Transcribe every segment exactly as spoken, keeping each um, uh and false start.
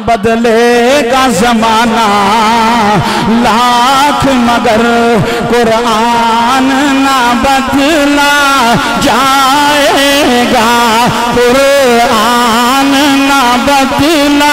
बदलेगा जमाना लाख मगर कुरान ना बदला जाएगा, कुरान ना बदला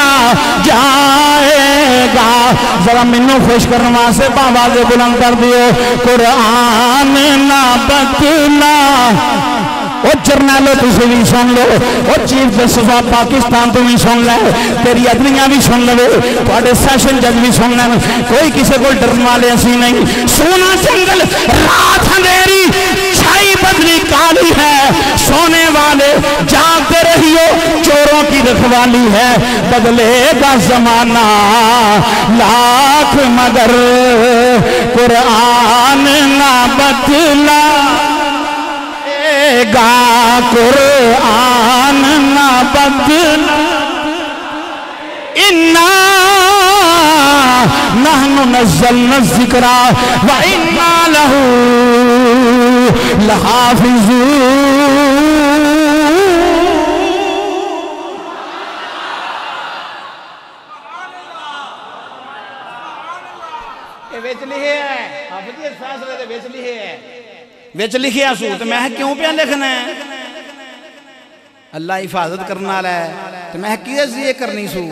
जाएगा। जरा मैनू खुश करने वास्ते आवाज़ बुलंद कर दियो, कुरान ना बदला। ओ जरनैलो तुसी भी सुन लो, ओ चीफ जस्टिस ऑफ पाकिस्तान तू भी सुन ले, तेरी अदलियां भी सुन लवे, थोड़े सैशन जज भी सुन लैन। कोई किसी को डरने वाले असी नहीं। सोना जंगल रात अंधेरी, छाई बदली काली है, सोने वाले जागते रहियो, चोरों की रखवाली है। बदलेगा जमाना लाख मगर कुरान ना बदला गा, कुरान ना बदला। इन्ना नहनु नज़्ज़लना ज़िक्रा व इन्ना लहू लहाफ़िज़ून। ये विच लिखे है, हाफ़िज़ जी फैसले दे विच लिखे है, विच लिखिया सू तो मैं क्यों पे लिखना है? अल्लाह हिफाजत करने वाला है तो मैं किदे जरिए करनी सू,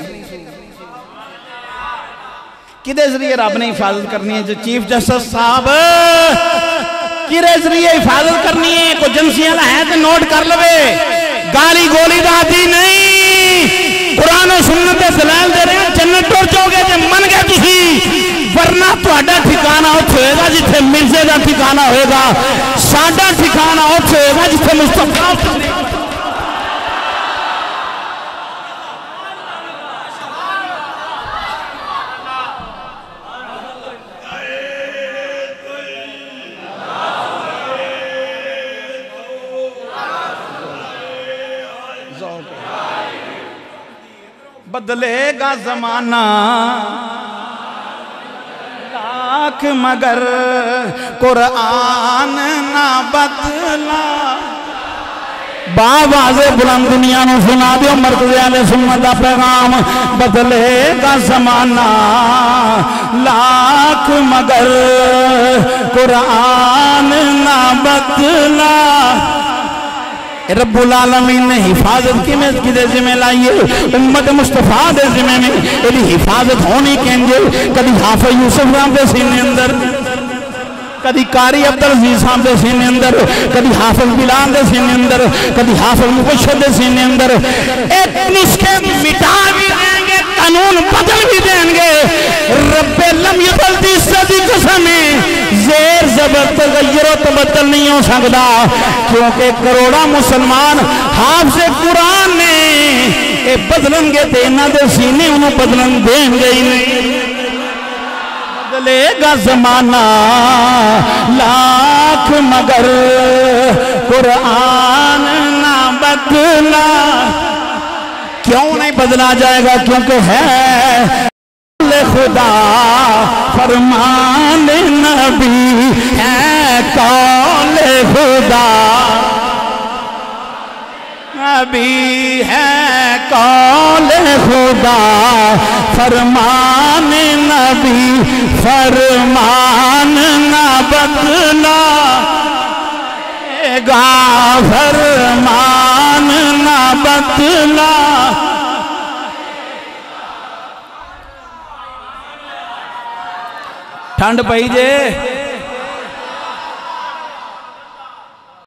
किदे जरिए रब ने हिफाजत करनी है? जो चीफ जस्टिस साहब किदे जरिए हिफाजत करनी है? कोई एजेंसियां है तो नोट कर लवे, गाली गोली दाती नहीं। कुरान और सुन्नत दे दलाल दे रहे हैं, जन्नत टुर जाओगे जे मन गए तुसी, वरना तुहाडा ठिकाना उत्थे होएगा जिथे मिर्जे का ठिकाना होएगा, साडा ठिकाना उत्थे होएगा जिथे मुस्तफा। बदलेगा जमाना लाख मगर कुरान ना बदला। बावाज़े बुलंद दुनिया नू सुना दियो, मरकज़े आले सुन्नत दा पैगाम। बदलेगा जमाना लाख मगर कुरान ना बदला। रब्बुल आलमीन ने हिफाजत किमें किदे जिम्मे लाई है? उम्मत मुस्तफा दे जिम्मे में इहदी हिफाजत होनी केंजे। कदी हाफिज यूसुफ साहब दे सीने अंदर, कदी कारी अब्दुल अजीज साहब दे सीने अंदर, कदी हाफिज बिलाल दे सीने अंदर, कदी हाफिज मुबशर दे सीने अंदर। एक नुस्खे मिटा भी देंगे, कानून बदल भी देंगे। रब्बे लम युबल्दी सदी कसम जेर जबर तगय्युर तबद्दल नहीं हो सकता, क्योंकि करोड़ा मुसलमान हाफ़िज़ कुरान ने ये बदलेंगे तो इन्हां दे सीने उन्होंने बदलन देंगे ही नहीं। बदलेगा जमाना लाख मगर कुरान ना बदला। क्यों नहीं बदला जाएगा? क्योंकि है खुदा फरमान नबी है, कौल खुदा नबी है, कौल खुदा फरमान नबी, फरमान न बदला गा, फरमान न बदला। ठंड पई जे